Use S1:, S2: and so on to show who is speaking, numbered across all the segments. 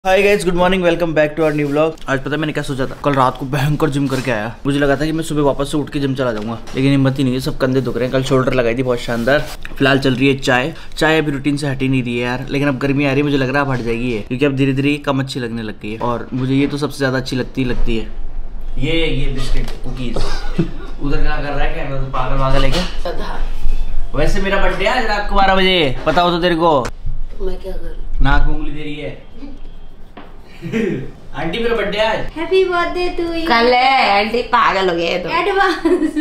S1: Hi guys, good morning, welcome back to our new vlog. आज पता है मैंने क्या सोचा था, कल रात को भयंकर जिम करके आया। मुझे लगा था कि मैं सुबह वापस से उठ के जिम चला जाऊंगा, लेकिन हिम्मत ही नहीं है, सब कंधे दुख रहे हैं। कल शोल्डर लगाई थी बहुत शानदार। फिलहाल चल रही है चाय अभी रूटीन से हट ही नहीं रही है यार, लेकिन अब गर्मी आ रही है, मुझे लग रहा है अब हट जाएगी है, क्योंकि अब धीरे धीरे कम अच्छी लगने लग गई है। और मुझे ये तो सबसे ज्यादा अच्छी लगती है ये बिस्किट कुकीज। उधर क्या कर रहा है, क्या पागल वागल है क्या? वैसे मेरा बर्थडे आज रात को 12 बजे, पता हो तो तेरे को।
S2: मैं क्या करूं?
S1: नाक में उंगली दे रही है। आंटी मेरा बर्थडे आज।
S2: Happy birthday to you. कल है, आंटी पागल हो गए तो एडवांस।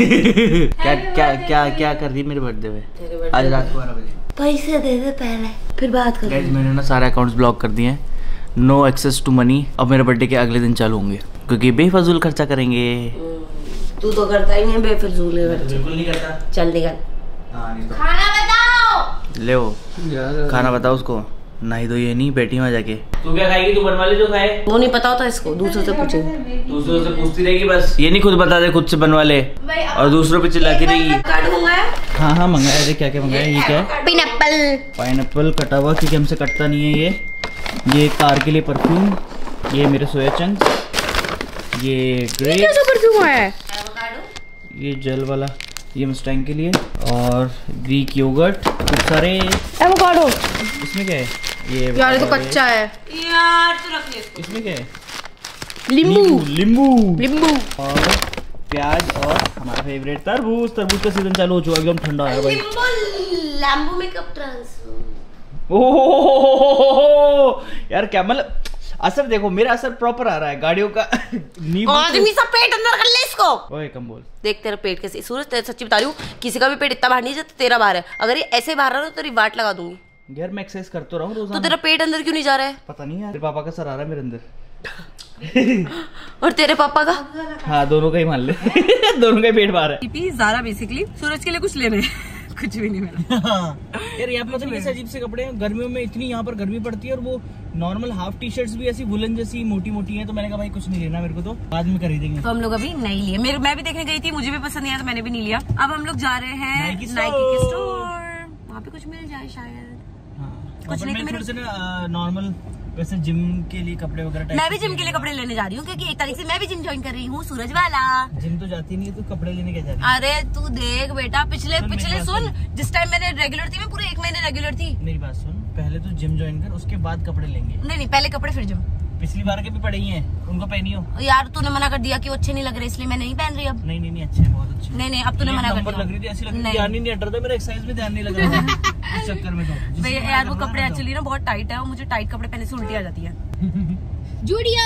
S1: क्या कर रही है मेरे बर्थडे में आज रात को 12 बजे?
S2: पैसे दे दे पहले, फिर बात करेंगे।
S1: गाइस मैंने ना सारे अकाउंट्स ब्लॉक कर दिए हैं, नो एक्सेस टू मनी। अब मेरे बर्थडे के अगले दिन चालू होंगे, क्योंकि बेफजूल खर्चा करेंगे।
S2: तू तो करता ही नहीं बेफजूल खर्चा।
S1: बिल्कुल नहीं करता।
S2: चल निकल।
S1: नहीं तो
S2: खाना बताओ।
S1: ले खाना बताओ उसको। नहीं तो ये नहीं, बैठी वहाँ जाके। तू क्या खाएगी? तू बनवा ले जो खाए।
S2: वो नहीं पता होता इसको, दूसरों से पूछे।
S1: दूसरों से पूछती रहेगी बस, ये नहीं खुद बता दे, खुद से बनवा ले और दूसरों पे चिल्लाती रहेगी। हाँ मंगाया थे। क्या क्या मंगाया? ये क्या है? पाइनएप्पल कटा हुआ, क्योंकि हमसे कटता नहीं है ये कार के लिए परफ्यूम, ये मेरे सोया चंक्स, ये
S2: परफ्यूम है,
S1: ये जेल वाला, ये मस्टैंग के लिए, और ग्रीक योगर्ट, खूब सारे
S2: एवोकाडो।
S1: इसमें क्या है? ये
S2: यार ये तो कच्चा है यार, तो रख ले इसको।
S1: इसमें क्या है?
S2: नींबू
S1: और प्याज और हमारा फेवरेट तरबूज का सीजन चालू हो चुका है, एकदम ठंडा है भाई।
S2: नींबू में कब ट्रांसफर?
S1: ओह यार, क्या मतलब असर देखो, मेरा असर प्रॉपर आ रहा है गाड़ियों का।
S2: आदमी सब पेट अंदर कर ले इसको।
S1: ओए कम बोल।
S2: देख तेरा पेट कैसे, सूरज तेरे सच्ची बता रही हूँ, किसी का भी पेट इतना बाहर नहीं जाता, तेरा बाहर है। अगर ये ऐसे बाहर रहा तो तेरी वाट लगा दूंगी
S1: यार। मैं एक्सरसाइज करता रहा हूँ रोजाना।
S2: तो तेरा पेट अंदर क्यों नहीं जा रहा है?
S1: पता नहीं यार, तेरे पापा का सर आ रहा है मेरे अंदर।
S2: और तेरे पापा का?
S1: हाँ दोनों का ही मान ले। दोनों का ही पेट बाहर है।
S2: ज़ारा बेसिकली सूरज के लिए कुछ लेने कुछ भी नहीं मिला।
S1: यार यहाँ पे मतलब अजीब से कपड़े हैं, गर्मियों में इतनी यहाँ पर गर्मी पड़ती है, और वो नॉर्मल हाफ टी शर्ट्स भी ऐसी वुलन जैसी मोटी मोटी हैं, तो मैंने कहा भाई कुछ नहीं लेना मेरे को, तो बाद में खरीदेंगे।
S2: तो हम लोग अभी नहीं लिए, मैं भी देखने गई थी, मुझे भी पसंद नहीं आया तो मैंने भी नहीं लिया। अब हम लोग जा रहे हैं नाइकी के स्टोर, वहाँ पे कुछ मिल जाए शायद। कुछ नहीं तो
S1: थोड़े से ना नॉर्मल वैसे जिम के लिए कपड़े वगैरह।
S2: मैं भी जिम के लिए कपड़े लेने जा रही हूँ, क्योंकि 1 तारीख से मैं भी जिम ज्वाइन कर रही हूँ, सूरज वाला।
S1: जिम तो जाती नहीं है, तो कपड़े लेने क्या जा रही है?
S2: अरे तू देख बेटा, पिछले सुन, जिस टाइम मैंने रेगुलर थी, मैं पूरे 1 महीने रेगुलर थी।
S1: मेरी बात सुन, पहले तो जिम ज्वाइन कर, उसके बाद कपड़े लेंगे।
S2: नहीं पहले कपड़े फिर जिम।
S1: पिछली बार के भी पड़े ही हैं, उनको पहनी हो।
S2: यार तूने मना कर दिया कि वो अच्छे नहीं लग रहे, इसलिए मैं नहीं पहन रही अब।
S1: नहीं अच्छे, बहुत अच्छे।
S2: नहीं अब तूने मना कर दिया।
S1: लग रही थी, ऐसी लग रही थी, ध्यान नहीं हट रहा था मेरा, एक्सरसाइज में ध्यान नहीं लग रहा था इस चक्कर में। तो
S2: भैया यार वो कपड़े एक्चुअली ना बहुत टाइट है, और मुझे टाइट कपड़े पहनने से उल्टी आ जाती है। जूडियो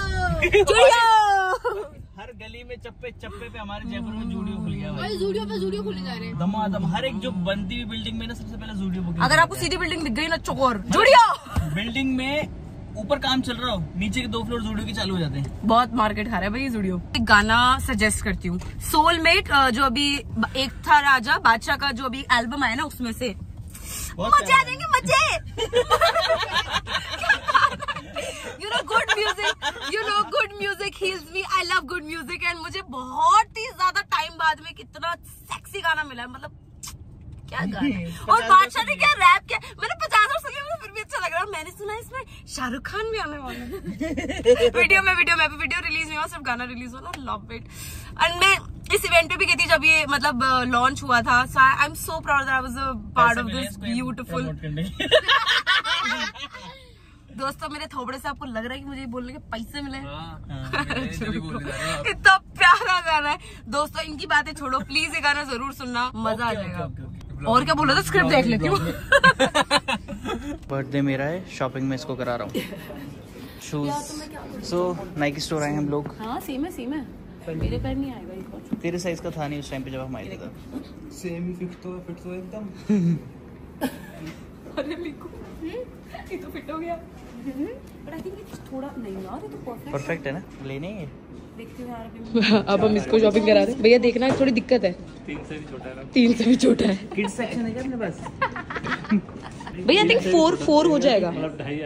S1: हर गली में चप्पे पे हमारे जयपुर में जूडियो खुल गया भाई।
S2: जूडियो खुले जा रहे हैं
S1: दमादम, हर एक जो बनती हुई बिल्डिंग में ना सबसे पहले जूडियो बुकिंग।
S2: अगर आपको सीधी बिल्डिंग दिख गई ना, चौकोर जूडियो।
S1: बिल्डिंग में ऊपर काम चल रहा हो, नीचे के 2 फ्लोर जूडियो के चालू हो जाते हैं।
S2: बहुत मार्केट खा रहा है भाई जूडियो। एक गाना सजेस्ट करती हूँ, सोलमेट, जो अभी एक था राजा बादशाह का, जो अभी एल्बम आया ना, उसमें से मजे आ जाएंगे, मजे। Good music heals me, I love good music. And मुझे बहुत ही ज्यादा टाइम बाद में कितना सेक्सी गाना मिला है, मतलब क्या गाना। और बादशाह ने क्या रैप किया, मैंने 50 बार सुना, मुझे फिर भी अच्छा लग रहा है। मैंने सुना इसमें शाहरुख खान भी आने वाला है। वीडियो रिलीज नहीं हुआ, सिर्फ गाना रिलीज हुआ, लव इट। एंड मैं इस इवेंट पे भी गई थी जब ये मतलब लॉन्च हुआ था। I am so proud that I was a part of this beautiful. दोस्तों मेरे थोबड़े से आपको लग रहा है कि मुझे बोलने के पैसे मिले? इतना प्यारा गाना है दोस्तों, इनकी बातें छोड़ो, प्लीज ये गाना जरूर सुनना, मजा आ जाएगा। और क्या बोला था, स्क्रिप्ट देख लेती हूँ।
S1: बर्थडे मेरा है, शॉपिंग में इसको करा रहा हूँ। शूज सो नाइकी स्टोर आए हम लोग।
S2: हाँ सेम है, मेरे पैर नहीं आएगा इनको।
S1: तेरे साइज का था नहीं उस टाइम पे जब हम आए थे।
S3: सेम फिट तो एकदम।
S2: अरे लिखो, ये तो फिट हो गया, बट आई थिंक थोड़ा नहीं यार, ये तो
S1: परफेक्ट है ना, लेने ही
S2: देखते हो यार। अब हम इसको शॉपिंग करा रहे हैं भैया, देखना थोड़ी दिक्कत है, 3 से भी छोटा है।
S1: किड्स सेक्शन है क्या अपने पास?
S2: भैया आई थिंक 4 हो जाएगा,
S3: मतलब 2.5 आएगा।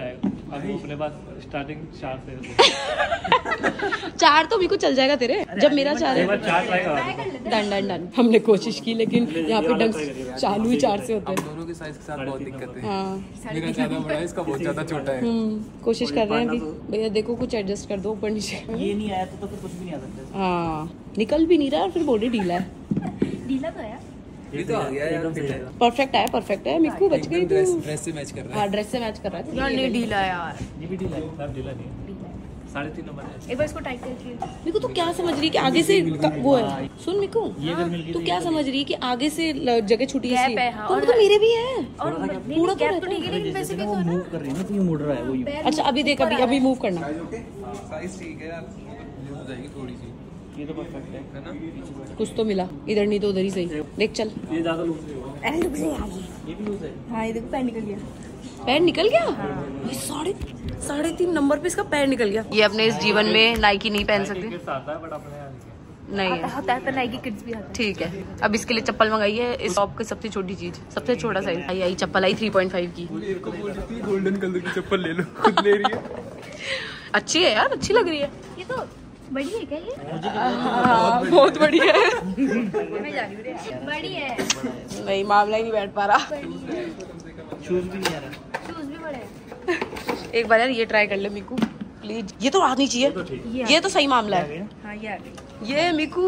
S4: अभी अपने पास स्टार्टिंग 4 से
S2: 4 तो मेरे को चल जाएगा तेरे, जब मेरा 4 है।
S4: 4 ट्राई करा
S2: डन डन डन। हमने कोशिश की लेकिन यहाँ पे ढंग चालू ही 4 से होता है।
S3: दोनों के साइज के साथ बहुत दिक्कत है।
S2: हाँ
S3: मेरा ज्यादा बड़ा है, इसका बहुत ज्यादा छोटा है।
S2: कोशिश कर रहे हैं अभी। भैया देखो कुछ एडजस्ट कर दो ऊपर नीचे।
S1: ये नहीं आया तो फिर कुछ भी नहीं आ सकता।
S2: हाँ निकल भी नहीं रहा और फिर बॉडी ढीला है।
S5: ढीला तो है।
S3: ये तो आ गया यार,
S2: परफेक्ट है परफेक्ट है। मिक्कू बच गई तू।
S3: ड्रेस से मैच कर रहा है।
S2: हाँ ड्रेस से मैच कर रहा है।
S5: यार नहीं ढीला है यार।
S4: ये भी ढीला है, सब ढीला नहीं है। 3.5 नंबर है।
S5: एक बार इसको टाइट करके।
S2: मिक्कू तू क्या समझ रही है कि आगे से वो है? सुन मिक्कू तू क्या समझ रही है कि आगे से जगह छुटी है?
S5: गैप है, हाँ,
S2: तो मतलब मेरे भी है।
S5: और
S2: पूरा
S5: गैप तो ठीक है लेकिन वैसे भी तो है ना।
S1: मूव कर रही है ना तो ये मुड़ रहा है वो यूं।
S2: अच्छा अभी देख अभी मूव करना।
S3: साइज ठीक है यार, लूज हो जाएगी थोड़ी सी।
S1: ये तो परफेक्ट है
S3: ना?
S2: कुछ तो मिला, इधर नहीं तो उधर ही सही। देख चल
S4: ये ज्यादा लूज है।
S1: ये भी लूज है।
S5: हाँ ये देखो पैर निकल गया।
S2: पैर निकल गया? ये 3.5 नंबर पे इसका पैर निकल गया। ये अपने इस जीवन में नाइकी नहीं पहन सकते।
S4: किड्स आता है बट अपने यहाँ
S2: नहीं है।
S5: होता है पर नाइकी किड्स भी आता
S2: ठीक है अब इसके लिए चप्पल मंगाई है। इस शॉप की सबसे छोटी चीज, सबसे छोटा साइज आई चप्पल आई 3.5 की।
S3: मेरे को बोल रही थी गोल्डन कलर की चप्पल ले लो, खुद ले रही है।
S2: अच्छी है यार, अच्छी लग रही है।
S5: है। ये तो बड़ी है क्या ये?
S2: हाँ बहुत बड़ी है।
S5: मैं जा रही हूँ। बड़ी है।
S2: नहीं मामला ही नहीं बैठ पा रहा।
S1: शूज भी नहीं आ रहा।
S5: शूज भी बड़े हैं।
S2: एक बार यार ये ट्राई कर ले मिकू प्लीज। ये तो आनी चाहिए। ये तो सही मामला है।
S5: हाँ ये आ गई।
S2: ये मिकू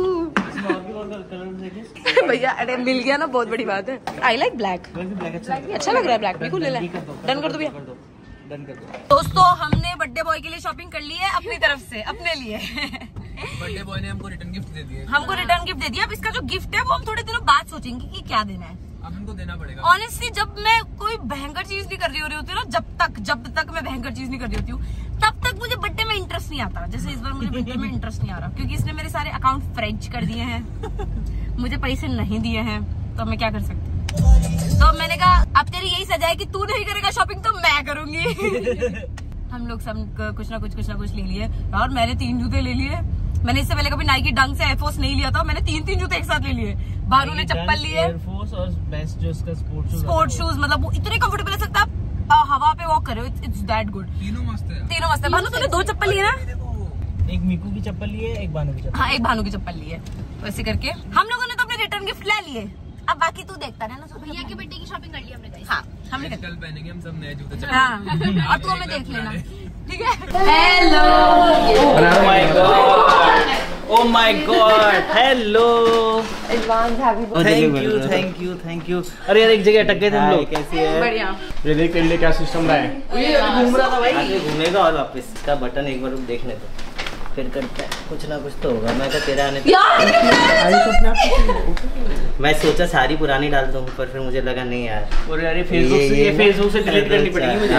S2: भैया अरे मिल गया ना, बहुत बड़ी बात है। I like black. अच्छा लग रहा है ब्लैक। मिकू ले ले। डन कर दो भैया।
S1: डन कर दो।
S2: दोस्तों हमने बर्थडे बॉय के लिए शॉपिंग कर ली है अपनी तरफ से, अपने लिए।
S3: बर्थडे बॉय ने हमको रिटर्न गिफ्ट दे दिए।
S2: हमको रिटर्न गिफ्ट दे दिया। अब इसका जो गिफ्ट है वो हम थोड़े दिनों बाद सोचेंगे कि क्या देना है।
S3: अब इनको देना पड़ेगा।
S2: ऑनेस्टली जब मैं कोई भयंकर चीज नहीं कर रही हो रही होती हूँ ना, जब तक मैं भयंकर चीज नहीं कर रही होती हूँ तब तक मुझे बर्थडे में इंटरेस्ट नहीं आता। जैसे इस बार मुझे बर्थडे में इंटरेस्ट नहीं आ रहा क्योंकि इसने मेरे सारे अकाउंट फ्रेंच कर दिए हैं। मुझे पैसे नहीं दिए हैं तो मैं क्या कर सकती हूँ। तो मैंने कहा अब तेरी यही सजा है कि तू नहीं करेगा शॉपिंग तो मैं करूंगी। हम लोग सब कुछ ना कुछ ले लिए और मैंने 3 जूते ले लिए। मैंने इससे पहले कभी नाइकी डंग से एयरफोर्स नहीं लिया था। मैंने 3 जूते एक साथ ले लिए। भानु ने चप्पल लिए,
S1: एयरफोर्स और बेस्ट जो इसका
S2: स्पोर्ट शूज। मतलब वो इतने कंफर्टेबल है, सकता हवा पे वॉक करे। It's that good.
S3: तीनों मस्त है।
S2: तीनों मस्त है। भानु तूने 2 चप्पल लिए ना?
S1: एक मिकू की चप्पल ली है, एक भानु की चप्पल।
S2: हाँ एक भानु की चप्पल ली है। वैसे करके हम लोगों ने तो अपने रिटर्न गिफ्ट ले लिए। अब बाकी तू देखता रहना।
S5: भैया के बर्थडे की शॉपिंग कर ली हमने गाइस।
S2: हाँ हमने कर
S3: कल पहनेंगे हम सब नए जूते।
S2: हाँ अब तू हमें देख लेना ठीक है। Hello
S1: Oh my God! Hello!
S5: Advance happy
S1: Thank you. अरे यार एक जगह अटक गए थे हम लोग। कैसी है?
S2: बढ़िया।
S4: ये देख तेरे लिए क्या सिस्टम रहा है।
S1: घूम रहा था भाई। आगे घूमेगा और वापस का बटन एक बार देखने दो, फिर करता है कुछ ना कुछ तो होगा। मैं तो तेरा आने मैं सोचा सारी पुरानी डाल दूँ पर फिर मुझे लगा नहीं यार। और यार ये फेसबुक से डिलीट करनी पड़ेगी मुझे।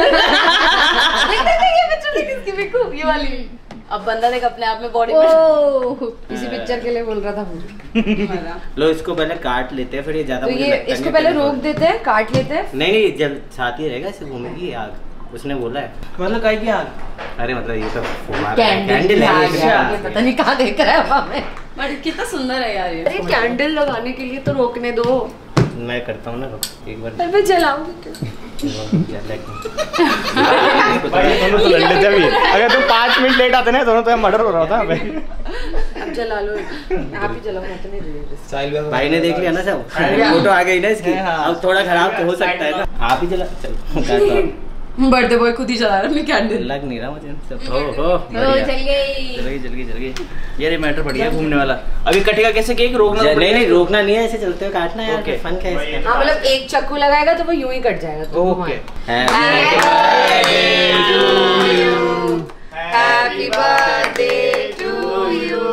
S2: ये वाली अब बंदा देख अपने आप में बॉडी इसी पिक्चर के लिए बोल रहा था मुझे।
S1: लो इसको पहले काट लेते हैं फिर ये ज्यादा
S2: तो ये इसको पहले रोक देते हैं, काट लेते हैं।
S1: नहीं जब साथ ही रहेगा इसे घूमेगी आग। उसने बोला है मतलब काय की आग। अरे मतलब ये तो कैंडल है।
S2: पता नहीं कहाँ देख रहा है हमें। बट कितना सुंदर है यार ये। अरे कैंडल लगाने के लिए तो रोकने दो।
S1: मैं करता हूँ ना एक बार।
S2: मैं जलाऊंगी।
S4: दोनों तो लड़ लेते अभी। अगर तुम 5 मिनट लेट आते ना दोनों तो मर्डर हो रहा था।
S2: अब जला लो। आप ही जलाओ। मैं तो नहीं जला।
S1: भाई ने देख लिया ना सब, फोटो आ गई ना इसकी। अब थोड़ा खराब तो हो सकता है ना। आप ही जला। चलो
S2: बर्थडे बॉय खुद ही जला रहा है कैंडल।
S1: लग नहीं रहा मुझे सब। हो
S5: चल गई।
S1: ये मैटर बढ़िया है घूमने वाला। अभी कटेगा कैसे केक? रोकना नहीं रोकना नहीं है, ऐसे चलते हुए काटना है यार। फन क्या है इसका?
S2: हाँ मतलब एक चाकू लगाएगा तो वो यूं ही कट जाएगा।
S1: Okay.
S2: Happy birthday to you.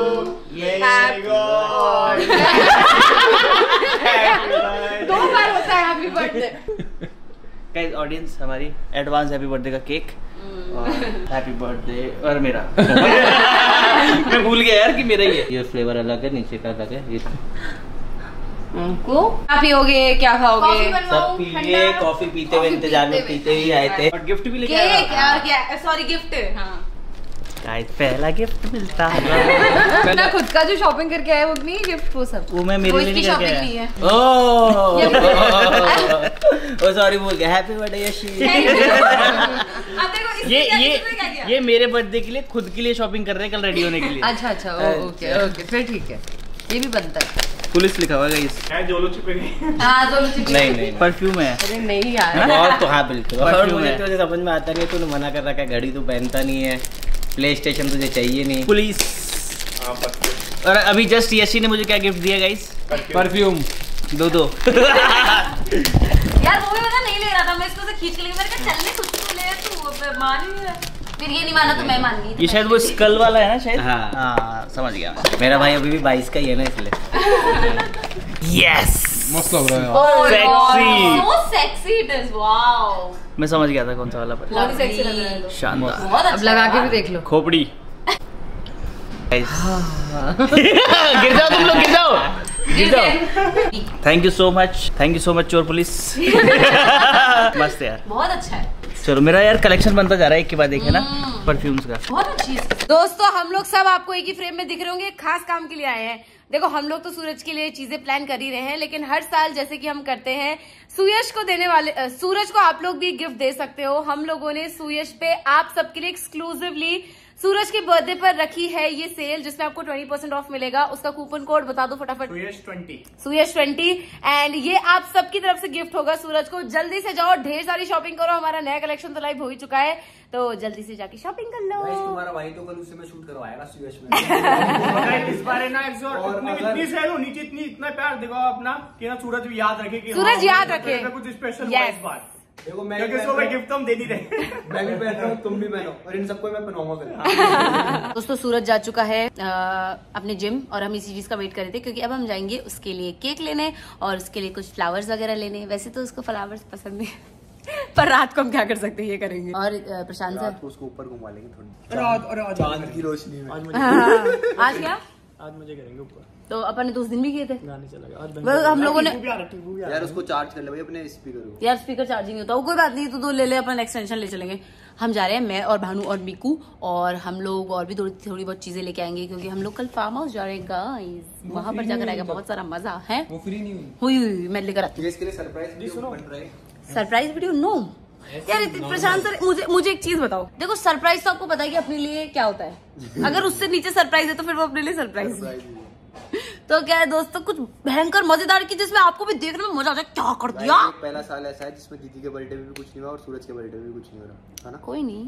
S2: दो बार होता है हैप्पी बर्थडे।
S1: गाइस ऑडियंस हमारी एडवांस हैप्पी बर्थडे का केक और हैप्पी बर्थडे और मेरा मैं भूल गया यार कि मेरा ही है। ये फ्लेवर अलग है, नीचे का अलग है। ये
S2: को क्या पियोगे, क्या खाओगे?
S1: सब पिए, कॉफी पीते हुए इंतजार में पीते ही आए थे और गिफ्ट भी लेके आए।
S2: Sorry gift. हाँ
S1: गाइस पहला गिफ्ट मिलता है।
S5: अपना खुद का जो शॉपिंग करके आया वो नहीं गिफ्ट वो सब।
S1: वो मैं मेरे लिए
S5: इसकी
S1: नहीं
S5: शॉपिंग
S1: करके
S5: नहीं है।
S1: ओ सॉरी बोल गया। Happy birthday Yashi.
S2: अब देखो इसने क्या किया?
S1: ये मेरे बर्थडे के लिए खुद के लिए शॉपिंग कर रहे हैं कल रेडी होने के लिए।
S5: अच्छा अच्छा ओके ओके फिर ठीक है, ये भी बनता है।
S1: पुलिस लिखा हुआ है गाइस।
S4: जो लोग छिपे गए।
S5: हाँ दोनों चिपके।
S4: नहीं
S1: परफ्यूम है।
S5: अरे नहीं यार।
S4: और तो हाँ बिल्कुल। और
S1: परफ्यूम
S4: मुझे
S1: है।
S4: तो समझ में आता नहीं है, तूने मना कर रखा है, घड़ी तो पहनता नहीं है, प्ले स्टेशन तुझे चाहिए नहीं।
S1: पुलिस। और अभी जस्ट यशी ने मुझे क्या गिफ्ट दिया गाइस?
S4: परफ्यूम।
S1: दो।
S2: यार वो भी पता नहीं ले रहा था, मैं इसको से खींच के लेके मैंने कहा चलने कुछ तो ले, तू मान ही नहीं रहा। फिर ये नहीं माना तो मैं मान गई।
S1: ये शायद वो स्कल वाला है ना शायद।
S4: हाँ।
S1: हाँ समझ गया मैं।
S4: मेरा भाई अभी भी 22 का ही है ना, इसलिए।
S1: यस
S3: मस्त लग रहा है यार।
S1: Sexy।
S2: So sexy it is, wow।
S1: मैं समझ गया था कौन सा वाला पर।
S5: बहुत ही सेक्सी लग रहा है तो।
S1: शानदार।
S2: बहुत अच्छा।
S5: अब लगा के भी देख लो।
S1: खोपड़ी। गिर जाओ तुम लोग, गिर जाओ। थैंक यू सो मच चोर पुलिस। मस्त यार,
S2: बहुत अच्छा है।
S1: चलो मेरा यार कलेक्शन बनता जा रहा है एक के बाद एक है ना परफ्यूम्स का।
S2: बहुत अच्छी है।
S5: दोस्तों हम लोग सब आपको एक ही फ्रेम में दिख रहे होंगे, खास काम के लिए आए हैं। देखो हम लोग तो सूरज के लिए चीजें प्लान कर ही रहे हैं, लेकिन हर साल जैसे कि हम करते हैं सूरज को देने वाले सूरज को आप लोग भी गिफ्ट दे सकते हो। हम लोगों ने सूरज पे आप सबके लिए एक्सक्लूसिवली सूरज के बर्थडे पर रखी है ये सेल, जिसमें आपको 20% ऑफ मिलेगा। उसका कूपन कोड बता दो फटाफट। सूयश 20 एंड ये आप सबकी तरफ से गिफ्ट होगा सूरज को। जल्दी से जाओ, ढेर सारी शॉपिंग करो। हमारा नया कलेक्शन तो लाइव हो ही चुका है, तो जल्दी से जाके शॉपिंग कर लो।
S6: तुम्हारा भाई तो कल उससे मैं शूट करवाएगा सूयश में।
S4: इस बार है ना इतनी सेल हो नीचे, इतना प्यार देखो अपना कि ना सूरज भी याद रखे कि
S5: सूरज याद रखे
S4: कुछ स्पेशल
S5: Yes।
S4: इस बार,
S6: देखो मैं
S4: क्योंकि इसको गिफ्ट हम दे नहीं रहे।
S6: मैं भी पहन रहा हूँ, तुम भी पहनो, और इन सबको मैं पहनाऊंगा फिर।
S5: दोस्तों सूरज जा चुका है अपने जिम, और हम इसी चीज का वेट कर रहे थे क्योंकि अब हम जाएंगे उसके लिए केक लेने और उसके लिए कुछ फ्लावर्स वगैरह लेने। वैसे तो उसको फ्लावर्स पसंद है पर रात को हम क्या कर सकते हैं, ये करेंगे। और प्रशांत
S6: रात को उसको ऊपर घुमा लेंगे थोड़ी,
S4: और
S6: चांद की रोशनी में।
S5: आज क्या
S4: आज मुझे करेंगे ऊपर,
S5: तो अपन ने तो उस दिन भी किए थे।
S4: गाने चला गया आज
S5: well, हम लोगों ने
S6: यार उसको चार्ज कर ले भाई अपने स्पीकर को।
S5: यार स्पीकर चार्जिंग होता है, वो कोई बात नहीं, तो दो ले ले, अपन एक्सटेंशन ले चलेंगे। हम जा रहे हैं, मैं और भानु और मिकू, और हम लोग और भी थोड़ी बहुत चीजें लेके आएंगे क्योंकि हम लोग कल फार्म हाउस जा रहे हैं गाइस। वहां पर जाकर आएगा बहुत सारा मजा है।
S3: वो फ्री नहीं हुई।
S5: हुई मैं लेकर आती हूँ
S6: इसके लिए सरप्राइज वीडियो बन रहा है।
S5: Surprise video. नो यार प्रशांत सर, मुझे एक चीज बताओ। देखो सरप्राइज तो आपको पता है कि अपने लिए क्या होता है, अगर उससे नीचे सरप्राइज है तो फिर वो अपने लिए सरप्राइज है। तो क्या है दोस्तों, कुछ भयंकर मजेदार की जिसमें आपको भी देखने में मजा आता है। क्या कर दिया।
S6: पहला साल ऐसा है जिसमें दीदी के बर्थडे में भी कुछ नहीं हुआ और सूरज के बर्थडे में भी कुछ नहीं हो रहा है ना।
S5: कोई नहीं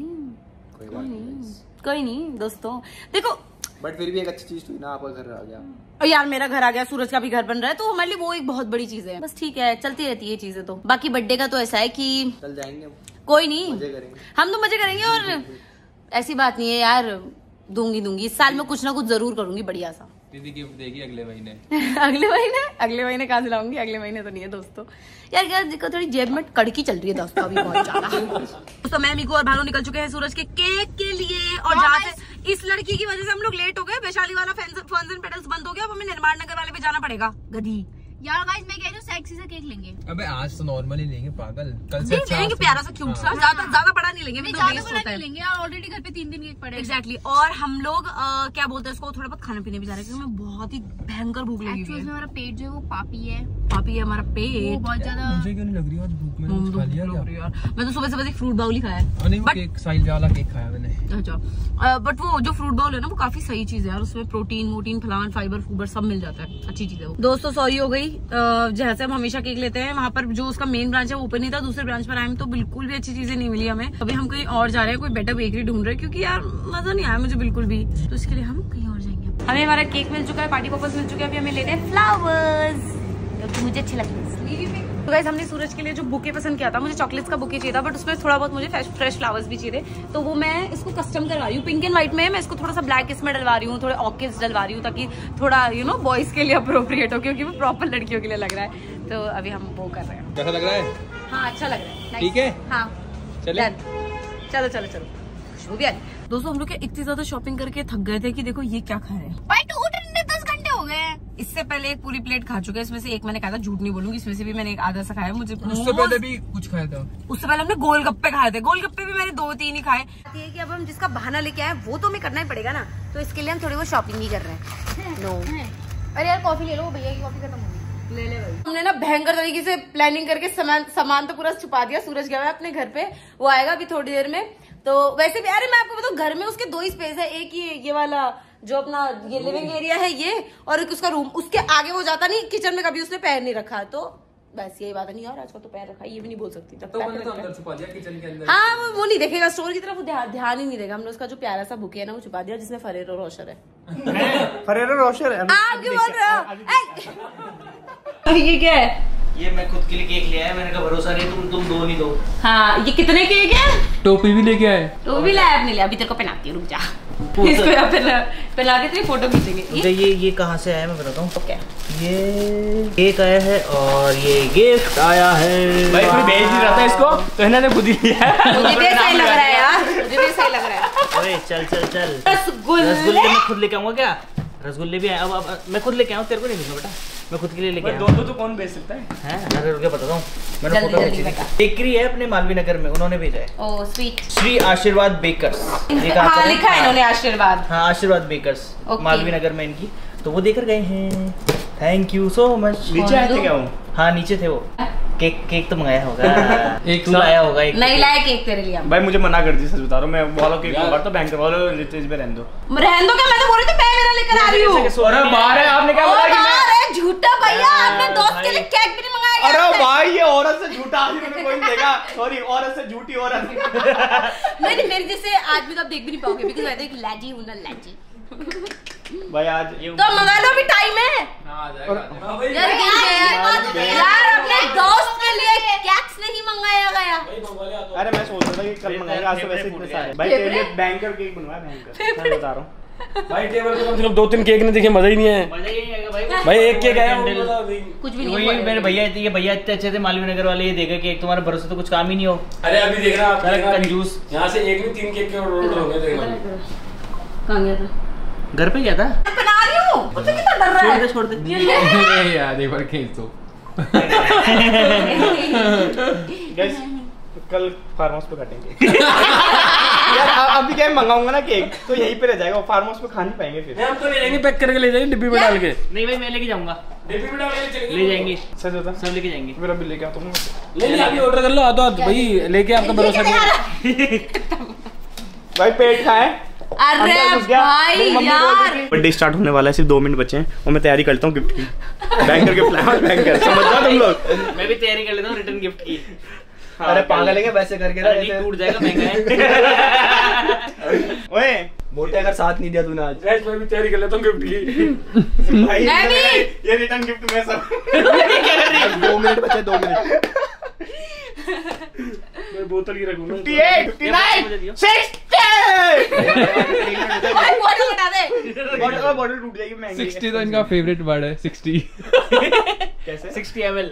S5: कोई नहीं दोस्तों, देखो
S6: बट फिर भी एक अच्छी चीज थी ना, आपका घर आ गया।
S5: और यार मेरा घर आ गया, सूरज का भी घर बन रहा है, तो हमारे लिए वो एक बहुत बड़ी चीज है। बस ठीक है, चलती रहती है चीजें। तो बाकी बर्थडे का तो ऐसा है कि
S6: चल जाएंगे हम,
S5: कोई नहीं,
S6: मजे करेंगे।
S5: हम तो मजे करेंगे। और ऐसी बात नहीं है यार, दूंगी इस साल में कुछ ना कुछ जरूर करूंगी बढ़िया सा।
S3: दीदी गिफ्ट देगी अगले महीने।
S5: अगले महीने कहाँ से लाऊंगी, अगले महीने तो नहीं है दोस्तों। यार दिक्कत थोड़ी जेब में कड़की चल रही है दोस्तों अभी बहुत ज्यादा। तो मैं मिकू और भानु निकल चुके हैं सूरज के केक के लिए, और जहाँ से इस लड़की की वजह से हम लोग लेट हो गए। वैशाली वाला फंक्शन पेडल्स बंद हो गया, अब हमें निर्माण नगर वाले पे जाना पड़ेगा। गधी
S7: यार गाइस मैं कह रही हूँ सेक्सी सा केक लेंगे।
S3: अबे आज तो नॉर्मल ही लेंगे पागल, कल से अच्छा
S2: लेंगे प्यारा सा क्यूट सा, ज्यादा बड़ा नहीं लेंगे,
S7: नहीं
S2: तो
S7: ज्यादा
S2: waste
S7: बड़ा
S2: होता
S7: नहीं
S2: है।
S7: लेंगे यार, ऑलरेडी घर पे 3 दिन केक पड़े।
S2: एग्जैक्टली। और हम लोग क्या बोलते हैं इसको, थोड़ा बहुत खाने पीने भी जा रहे हैं क्योंकि हमें बहुत ही भयंकर भूख लगी हुई है।
S7: हमारा पेट जो है वो पापी है,
S2: पापी है हमारा
S7: वो
S2: पेट।
S7: बहुत ज्यादा।
S3: मुझे क्यों नहीं लग रही आज भूख, मैंने कुछ खा लिया क्या?
S2: मैं तो सुबह एक फ्रूट बाउल ही खाया है।
S3: नहीं वो केक साइल वाला केक खाया मैंने।
S2: अच्छा बट वो जो फ्रूट बाउल है ना वो काफी सही चीज है यार, उसमें प्रोटीन वोटीन फलान फाइबर सब मिल जाता है, अच्छी चीज है वो। दोस्तों सॉरी हो गई, जैसे हम हमेशा केक लेते हैं वहां पर जो उसका मेन ब्रांच है वो ओपन नहीं था, दूसरे ब्रांच पर आए तो बिल्कुल भी अच्छी चीजें नहीं मिली हमें। अभी हम कहीं और जा रहे हैं, कोई बेटर बेकरी ढूंढ रहे हैं क्योंकि यार मजा नहीं आया मुझे बिल्कुल भी, तो इसके लिए हम कहीं और जाएंगे। हमें हमारा केक मिल चुका है, पार्टी पर्पस मिल चुका है, अभी हमें लेने हैं फ्लावर्स क्योंकि मुझे अच्छे लगते हैं। तो गाइस हमने सूरज के लिए जो बुके पसंद किया था, मुझे चॉकलेट्स का बुके चाहिए था, बट उसमें थोड़ा बहुत मुझे फ्रेश फ्लावर्स भी चाहिए थे, तो वो मैं इसको कस्टम करवा रही हूँ। पिंक एंड व्हाइट में मैं इसको थोड़ा सा ब्लैक इसमें डलवा रही हूँ, थोड़े ऑर्किड्स डलवा रही हूँ ताकि थोड़ा बॉयज के लिए अप्रोप्रिएट हो, क्योंकि वो प्रॉपर लड़कियों के लिए लग रहा है। तो अभी हम वो कर रहे हैं।
S3: कैसा लग रहा है?
S5: हाँ अच्छा लग रहा है।
S3: ठीक है
S5: हाँ
S3: चले।
S5: चलो खुशबू भी आ रही। दोस्तों हम लोग इतनी ज्यादा शॉपिंग करके थक गए थे कि देखो ये क्या खा रहे हैं।
S7: भाई टूट 10 घंटे हो गए हैं।
S2: इससे पहले एक पूरी प्लेट खा चुके हैं, इसमें से एक मैंने खाया था, झूठ नहीं बोलूंगी, इसमें से भी मैंने एक आधा सा खाया। मुझे
S3: उससे पहले भी कुछ खाया था।
S2: उससे पहले हमने गोलगप्पे खाए थे, गोलगप्पे भी मैंने 2-3 ही खाए।
S5: ये कि अब हम जिसका बहाना लेके आए वो तो हमें करना ही पड़ेगा ना, तो इसके लिए हम थोड़ी बहुत शॉपिंग ही कर रहे हैं। नो अरे यार कॉफी ले लो, भैया की कॉफी खत्म होगी। ले ले भाई। हमने ना भयंकर तरीके से प्लानिंग करके सामान तो पूरा छुपा दिया। सूरज गया है अपने घर पे, वो आएगा अभी थोड़ी देर में। तो वैसे भी अरे मैं आपको बताऊं, घर में उसके 2 ही स्पेस है, एक ये वाला जो अपना ये लिविंग एरिया है ये, और एक उसका रूम। उसके आगे वो जाता नहीं, किचन में कभी उसने पैर नहीं रखा। तो बस यही बात नहीं, और आजकल तो पैर रखा, ये भी नहीं बोल सकती।
S3: तो मैंने तो अंदर छुपा दिया किचन के अंदर।
S5: हाँ वो नहीं देखेगा, स्टोर की तरफ वो ध्यान ही नहीं देगा। हमने उसका जो प्यारा सा बुके है ना वो छुपा दिया, जिसमें फरेरो रोशर है।
S4: फरेरो रोशर है।
S5: आप क्यों बोल रहे हो? ये क्या है?
S1: ये मैं खुद के लिए केक ले आया, मैंने कहा भरोसा नहीं, तुम दो नहीं दो।
S5: हाँ ये कितने केक है?
S3: टोपी भी लेके आए।
S5: तो भी लाया आपने लिया, अभी तेरे को पहनाती हूँ, रुक जा। इसको यहाँ पहना के तेरी फोटो खींचेंगे।
S1: ये कहाँ से आया मैं बताता हूँ। क्या ये केक आया है और ये गिफ्ट आया है।
S4: भाई कोई भेज नहीं रहा था इसको, तो इन्होंने खुद ही लिया।
S5: मुझे भी सही लग रहा है यार, मुझे भी सही लग रहा है।
S1: अरे चल
S5: रसगुल्ले
S1: मैं खुद लेके आऊंगा क्या? रसगुल्ले भी आए। अब मैं खुद लेके आऊँ, तेरे को नहीं दूंगा बेटा, मैं खुद के लिए लेके आया।
S4: दोनों तो कौन भेज सकता है?
S1: अरे रुक बताता हूँ, मैंने
S5: जल्दी,
S1: फोटो
S5: जल्दी
S1: भेजी
S5: बता।
S1: थी। बेकरी है अपने मालवीय नगर में, उन्होंने भेजा है।
S5: ओ स्वीट।
S1: श्री आशीर्वाद बेकर्स।
S5: हाँ लिखा है इन्होंने आशीर्वाद।
S1: हाँ आशीर्वाद बेकर्स,
S5: ओके।
S1: मालवीय नगर में इनकी, तो वो देकर गए हैं। Thank you so much.
S4: नीचे आए थे क्या वो?
S1: हाँ नीचे थे वो। केक तो मंगाया होगा।
S3: एक
S1: तू लाया होगा एक।
S5: नहीं लाया केक तेरे लिए।
S4: भाई मुझे मना कर दी, सच बता रहा हूँ। मैं वाला केक मंगा तो बैंक वाले लिटरेज में रहने दो।
S5: रहने दो क्या? मैं तो बोल रही थी मैं मेरा लेकर आ रही हूँ।
S4: अरे बाहर है, आपने क्या बोला कि मैं?
S5: झूठा भैया, आपने दोस्त के लिए केक भी नहीं मंगाया।
S4: अरे भाई ये औरत से झूठा आदमी मैंने कोई नहीं देखा। सॉरी, औरत से झूठी औरत।
S5: नहीं मेरे जैसे आज भी तो आप देख भी नहीं पाओगे, बिकॉज़ मैं तो एक लैजी हूं ना, लैजी।
S4: भाई आज
S5: तो मंगा लो, अभी टाइम है यार। अपने दोस्त के लिए केक्स नहीं मंगाया गया।
S4: अरे मैं सोच रहा था कि कल मंगाएगा, आज तो वैसे इतने सारे। भाई तेरे लिए बैंकर केक बनवाया, बैंकर मैं बता रहा हूँ।
S3: भाई टेबल पे कम से कम 2-3 केक नहीं दिखे, मजा ही नहीं है।
S1: मजा ही नहीं आएगा भाई।
S3: भाई एक केक आया
S5: कुछ भी
S1: वही
S5: नहीं।
S1: मेरे भैया ये भैया इतने अच्छे थे मालवीय नगर वाले, ये देखा कि एक तुम्हारे भरोसे तो कुछ काम ही नहीं हो।
S3: अरे अभी देख रहा आप,
S1: कंजूस।
S3: यहाँ से एक नहीं 3 केक के ऑर्डर हो गए।
S5: कहाँ गया था?
S1: घर पे गया था।
S5: बना रही हूँ, मुझे कितना डर रहा है।
S1: छोड़ दे।
S3: नहीं यार एक बार खींच दो।
S4: गाइस कल फार्म हाउस पे काटेंगे। यार अभी क्या मंगाऊंगा ना केक, तो यहीं पे रह जाएगा, फार्म हाउस पे खा नहीं पाएंगे फिर।
S3: हम तो ले जाएंगे, पैक करके ले जाएंगे डिब्बी में डाल के।
S1: नहीं भाई मैं लेके जाऊंगा,
S3: डिब्बी में डाल के
S1: ले जाएंगे,
S4: सच बता,
S1: सब लेके जाएंगे।
S4: फिर अभी लेके आता हूँ।
S3: नहीं अभी ऑर्डर कर लो, आ तो भाई लेके, आपका भरोसा नहीं।
S4: भाई पेट खाए।
S5: अरे भाई यार,
S4: बर्थडे स्टार्ट होने वाला है, सिर्फ 2 मिनट बचे हैं और मैं तैयारी करता हूँ गिफ्ट की। बैंकर के प्लान बैंकर, समझ रहा तुम लोग?
S1: मैं भी तैयारी कर लेता हूँ रिटर्न गिफ्ट की।
S4: अरे पागल है क्या वैसे करके ना,
S1: टूट जाएगा, महंगा है।
S4: ओए मोटे अगर साथ नहीं दिया तूने आज।
S3: गैस मैं भी तैयारी कर लेता हूँ गिफ्ट की।
S4: भाई
S5: मैं भी।
S4: ये रिटर्न गिफ्ट में सब 2 मिनट बचे, 2 मिनट।
S3: मैं बोतल ही रखूंगा।
S4: 58, 59, 60।
S5: भाई बॉटल हटा दे।
S4: बॉटल टूट जाएगी, महंगी।
S3: 60 तो इनका फेवरेट वर्ड है, 60।
S4: कैसे?
S1: 60 ml।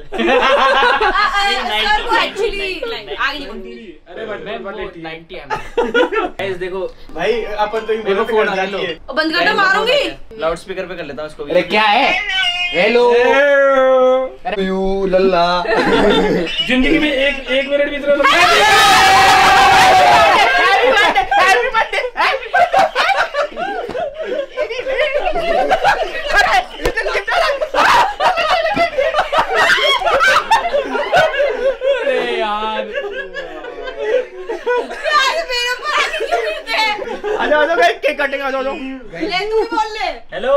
S5: सर को एक्चुअली आगे नहीं बढ़ती।
S3: अरे बट
S1: 90 ml। गाइस देखो
S4: भाई अपन तो
S1: देखो फोन आ रहा है,
S5: बंद कर दो, मारूंगी।
S1: लाउड स्पीकर पे कर लेता हूँ इसको भी।
S4: अरे क्या है? हेलो यू लल्ला।
S3: जिंदगी में एक मिनट भी इतना अरे यार
S5: मेरे ऊपर आके क्यों गिरते हैं?
S4: आ जाओ भाई, केक काटेंगे, आ जाओ।
S5: ले तू भी बोल ले।
S1: Hello,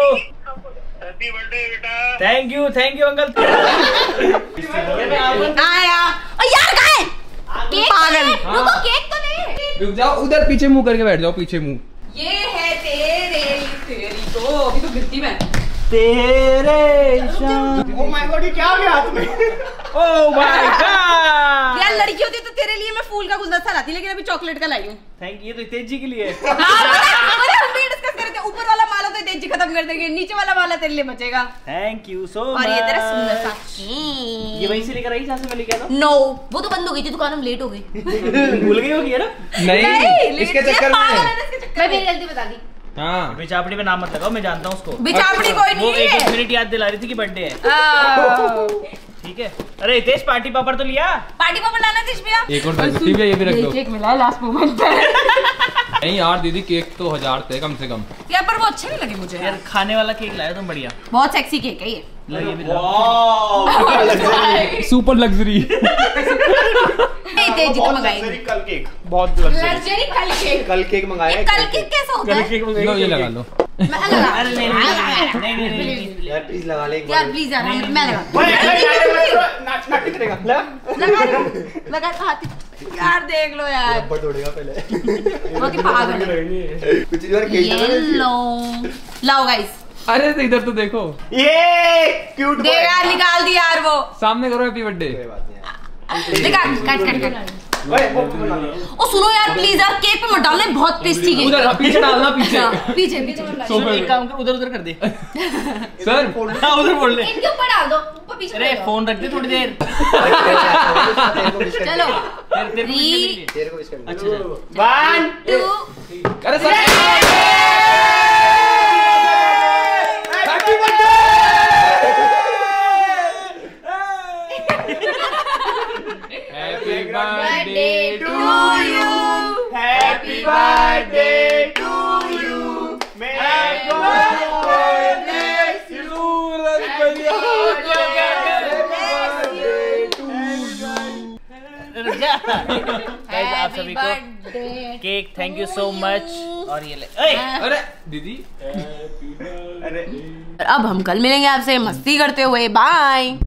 S1: thank you uncle.
S5: आया यार, कहाँ है पागल? रुको, केक तो नहीं।
S3: रुक जाओ, उधर पीछे मुंह करके बैठ जाओ, पीछे मुंह।
S5: ये है तेरी तो अभी तो गिरती मैं।
S1: तेरे
S4: ओ माय गॉड, ये क्या हो गया हाथ में?
S1: Oh my God.
S5: यार लड़की होती तो तेरे लिए मैं फूल का गुलदस्ता लाती, लेकिन अभी चॉकलेट का लाई हूँ।
S1: थैंक यू, तो तेजी के लिए।
S5: अरे हम भी डिस्कस कर रहे थे, ऊपर वाला माला तो तेजी खत्म कर देंगे, नीचे वाला माला तेरे लिए बचेगा।
S1: Thank you so much.
S5: और ये तेरा सुंदर सा
S1: ये वहीं से लेकर आई जहाँ से मैं लेके आया था।
S5: नो, वो तो बंद हो गई थी दुकान, हम लेट हो गई।
S1: भूल गई होगी है ना?
S3: नहीं
S5: लेकिन
S3: इसके
S5: ये
S3: चक्कर
S5: पागल
S3: में
S5: है ना, इसके चक्कर में। मैं मेरी गलती बता दी।
S3: हाँ
S1: बिचापड़ी पे नाम मत लगाओ, मैं जानता हूँ उसको।
S5: बिचापड़ी कोई
S1: वो
S5: नहीं
S1: एक
S5: है।
S1: मिनट याद दिला रही थी कि बर्थडे है। ठीक है। अरे हितेश पार्टी पापड़ तो लिया।
S5: पार्टी पापड़ लाना दिश भैया।
S3: एक और ठीक है, ये भी रख दो।
S5: केक मिला लास्ट मोमेंट पे।
S3: नहीं यार दीदी, केक तो 1000 थे कम से कम
S5: यार पर वो अच्छे नहीं लगे मुझे
S1: यार खाने वाला केक लाया तुम, बढ़िया।
S5: बहुत सेक्सी केक है ये।
S1: लो ये भी लो।
S3: Super luxury.
S5: तेजी तो मंगाई
S4: कल केक बहुत लग्जरी।
S5: लग्जरी कल केक।
S6: कल केक मंगाया है।
S5: कल केक कैसा होता है?
S3: लो ये लगा लो।
S5: मैं लगा।
S1: अरे नहीं।
S6: यार प्लीज लगा ले एक
S5: यार
S6: बार।
S5: प्लीज यार मैं लगा।
S4: नाच करेगा
S5: लगा हाथ। यार देख लो यार,
S6: रबर तोड़ेगा पहले।
S5: बहुत ही पागल है।
S6: कुछ यार केक
S5: ये लो लाओ गाइस।
S3: अरे इधर तो देखो,
S4: ये क्यूट
S5: दे यार, निकाल दी यार वो।
S3: सामने करो हैप्पी बर्थडे।
S6: कोई बात नहीं यार।
S5: निकाल कट।
S4: ओए वो बना लो।
S5: ओ सुनो यार प्लीज यार, केक पे मत डालना, बहुत टेस्टी केक
S3: उधर पीछे डालना, पीछे।
S5: पीछे मत डालना।
S1: सुन, एक काम कर, उधर कर दे।
S3: सर
S1: हाँ उधर बोल ले।
S5: इनके ऊपर डाल दो, ऊपर पीछे
S1: अरे
S5: डाल दो।
S1: फोन रख दे थोड़ी देर।
S6: तेरे को wish कर
S5: चलो
S1: तेरे को
S5: Three,
S6: तेरे को wish कर
S1: अच्छा
S4: 1
S5: 2
S3: अरे sir
S4: happy birthday.
S3: Happy
S5: birthday to you.
S4: Happy birthday to you. May God bless you.
S1: Guys आप सभी को cake thank you so much. और ये ले। ओए
S3: अरे दीदी
S4: अरे
S5: अब हम कल मिलेंगे आपसे मस्ती करते हुए। बाय।